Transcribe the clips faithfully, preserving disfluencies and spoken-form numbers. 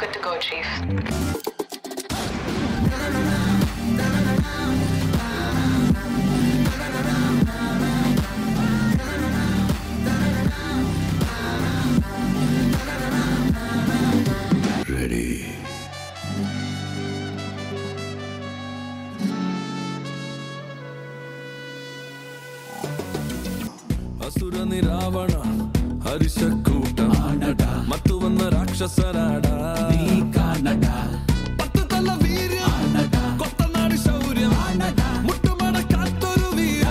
good to go, Chief. Ready. ಅಸುರನಿ Ravana ಹರಿಶಕೂಟ ಮತ್ತು ವನ್ನ ರಾಕ್ಷಸರಾಡ ಕಾನಡ ಪತ್ತದಲ್ಲ urea ಕೊತ್ತನಾಡಿ ಶೌರ್ಯ ಮುಟ್ಟು ಮಾಡ ಕಾತ್ತೊರು ವೀರ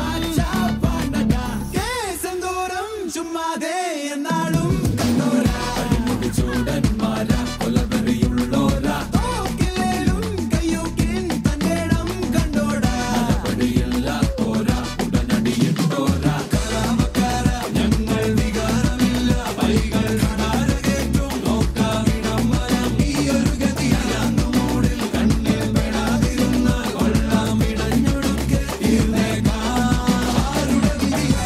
ಸಂದೂರಂ ചുമ്മാതെ എന്നാളും കണ്ടോര അടിമുടി ചൂടന്മാര കൊലവെറിയുള്ളോര തോക്കിലേലും കയ്യൂക്കിൻ തന്നേടം കണ്ടോട നടപടിയില്ല തോര ഉടനടിയിട്ടോര കലാമക്കാര ഞങ്ങൾ വികാരമില്ല വൈകൾ കടാരകേറ്റും നോക്കാവിടം വരം ഈ ഒരു ഗതിയാന്നു മൂടിൽ കണ്ണിൽ പെടാതിരുന്ന കൊള്ളാം ഇടഞ്ഞൊടുക്കെ ഇരുന്നേക്കാ ആരുടെ വിധിയാ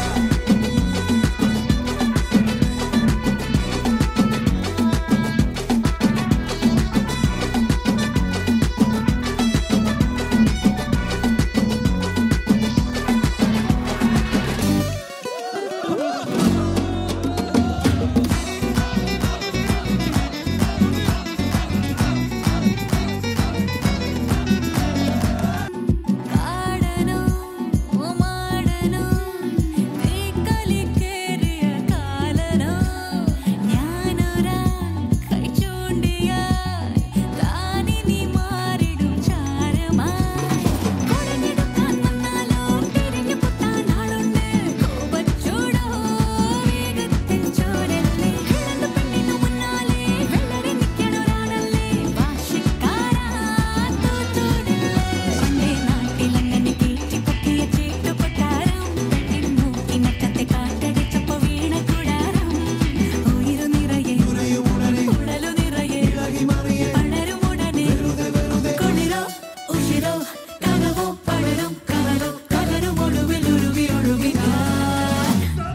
കാടനോ മാടനോ തേക്കലിക്കേറിയ കാലനോ ഞാനൊരാ കൈ ചൂണ്ടിയാൽ താനിനി മാറിടും ചാരമായി കൊടഞ്ഞെടുക്കാൻ വന്നാലോ തിരിഞ്ഞു പൊത്താൻ ആളുണ്ട് കോപച്ചൂടോ വേഗത്തിൽ ചോരല്ലേ കിളന്നു പെണ്ണിനു മുന്നാലെ വെള്ളരി നിൽക്കണൊരാളല്ലേ വാശിക്കാരാ തോറ്റോടില്ലേ പണ്ടേ നാട്ടിലങ്ങനെ കീച്ചിപ്പൊക്കിയ ചേട്ടുകൊട്ടാരം പെണ്ണിൻ മൂക്കിനറ്റത്തെ കാറ്റടിച്ചപ്പോ വീണ കൂടാരം ഉയിരു നിറയെ ഉടലു നിറയെ പടരും ഉടനെ കുളിരോ ഉഷിരോ കനവോ പടരും കവരോ കലരും ഒടുവിൽ ഉരുകി ഒഴുകി ഞാൻ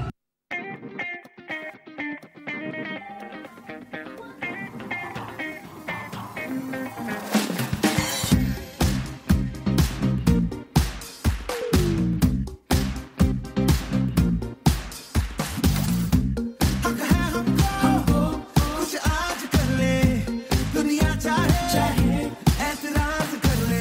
हक है हमको कुछ आज कर ले दुनिया चाहे ऐतराज कर ले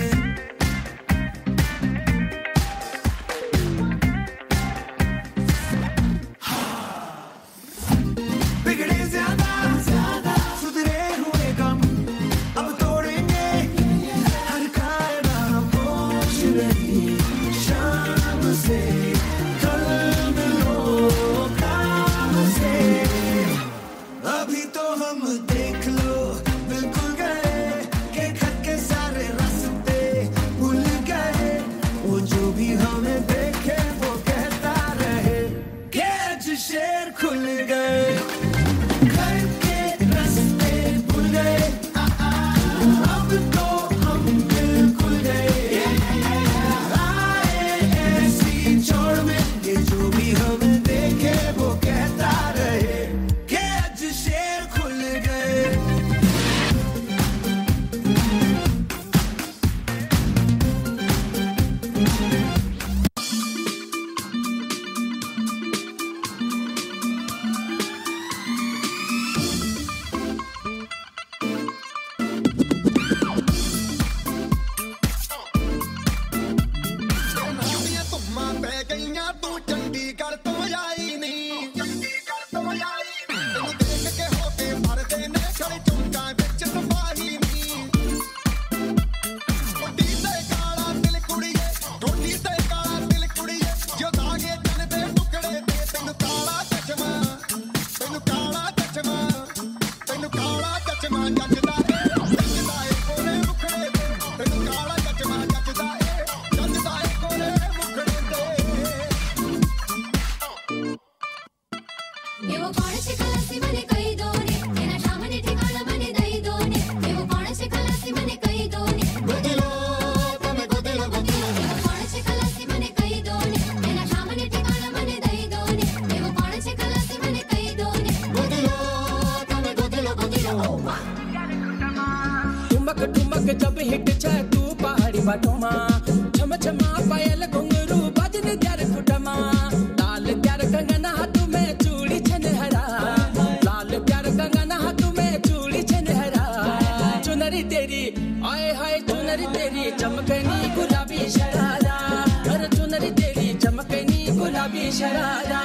बिगड़े ज्यादा सुधरे हुए कम अब तोड़ेंगे हर कायदा होश नहीं शाम से कल मिलो काम से अभी तो हम देख लो बिल्कुल गए के खत के सारे रास्ते भूल गए वो जो भी हमें देखे वो कहता रहे कि आज शेर खुल गए घर के रास्ते भूल गए आ, आ, अब तो हम बिल्कुल गए आए ऐसी छोड़ में ये जो भी हमें देखे वो कहता रहे कि आज शेर खुल गए ਤੁਮਾਂ ਪੈ ਗਈਆਂ ਤੂੰ ਚੰਡੀਗੜ੍ਹ ਤੋਂ ਆਈ ਨਹੀਂ ਤੈਨੂੰ ਦੇਖ ਕੇ ਹੋ ਕੇ ਮਰਦੇ ਨੇ ਖੜੇ ਚੌਂਕਾਂ ਵਿੱਚ ਸਫਾਈ ਨਹੀਂ ਟੋਟੀ ਤੇ ਕਾਲਾ ਦਿਲ ਕੁੜੀਏ ਟੋਟੀ ਤੇ ਕਾਲਾ ਦਿਲ ਕੁੜੀਏ ਜੋ ਦਾਗੇ ਤਨ ਦੇ ਟੁਕੜੇ ਤੇ ਤੈਨੂੰ ਕਾਲਾ ਚਸ਼ਮਾ ਤੈਨੂੰ ਕਾਲਾ ਚਸ਼ਮਾ ਤੈਨੂੰ ਕਾਲਾ ਚਸ਼ਮਾ ਜੱਜਦਾ ਏ ਜੱਜਦਾ ਏ ਕੋਲੇ ਮੁਖੜੇ ਤੇ ਤੈਨੂੰ ਕਾਲਾ ਚਸ਼ਮਾ ਜੱਜਦਾ ਏ ਜੱਜਦਾ ਏ ਕੋਲੇ ਮੁਖੜੇ ਤੇ एवो कौन से खलासी मने कई दोने एना सामने ठिकाना मने दई दोने एवो कौन से खलासी मने कई दोने गोदलो तमे गोदलो गोदलो एवो कौन से खलासी मने कई दोने एना सामने ठिकाना मने दई दोने एवो कौन से खलासी मने कई दोने गोदलो तमे गोदलो गोदलो sharada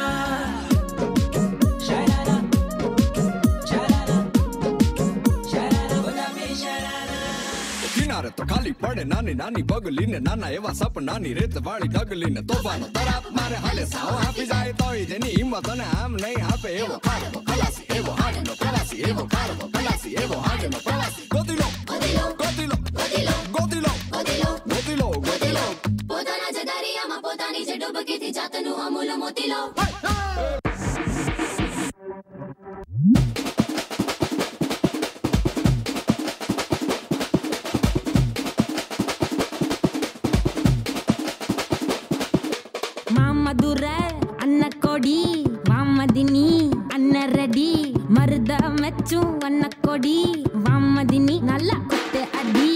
तो खाली पड़े नानी नानी बगली ने नाना एवा सपना नी रेत वाली डगली ने तोफानो तरफ मारे हाले साव हाफी जाए तो जेनी हिम्मत ने आम नहीं हापे एवो खारबो खलासी एवो हाडनो खलासी एवो खारबो खलासी एवो हाडनो खलासी गोदिलो गोदिलो गोदिलो गोदिलो गोदिलो गोदिलो गोदिलो गोदिलो પોતાના જદારિયામાં પોતાની જે ડૂબકીથી જાતનું Amul મોતીલો Mamadure anna kodi vamadini anna ready marda mechu anna kodi vamadini nalla kotte adi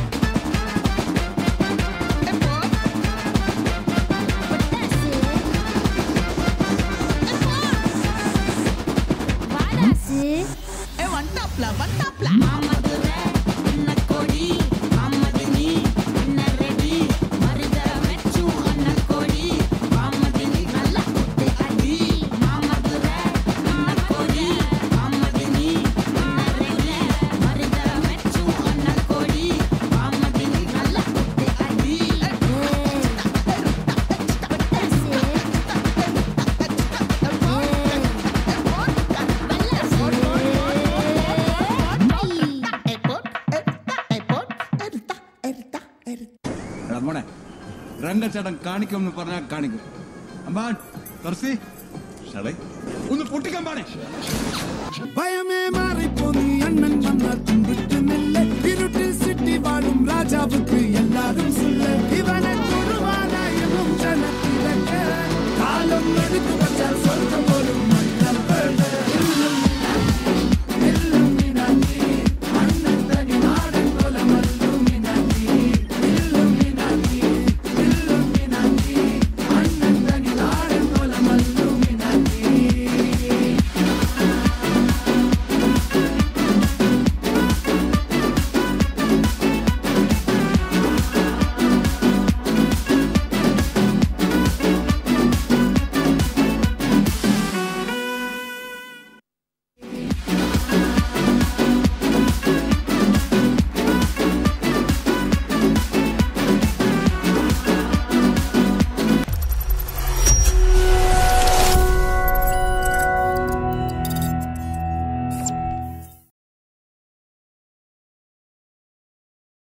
varase e one tapla one tapla Mamadure anna kodi vamadini anna ready marda mechu anna kodi vamadini nalla kotte adi Mamadure anna kodi vamadini anna ready marda mechu anna kodi vamadini nalla kotte adi മോനെ രംഗച്ചേട്ടൻ കാണിക്കുമെന്ന് പറഞ്ഞാൽ കാണിക്കും അമ്പാൻ തുറസി ഷടേ ഒന്ന് പൊട്ടിക്കാൻ പാടേ பயமே மாறி போனி அண்ணன் வந்தா தும்பிட்டு நில்ல இருட்டில் சிட்டி வாழும் ராஜாவுக்கு எல்லாரும் சொல்ல இவனை தொடுவானா எனும் ஜனத்திலக்க காலம் எடுத்து வச்சால்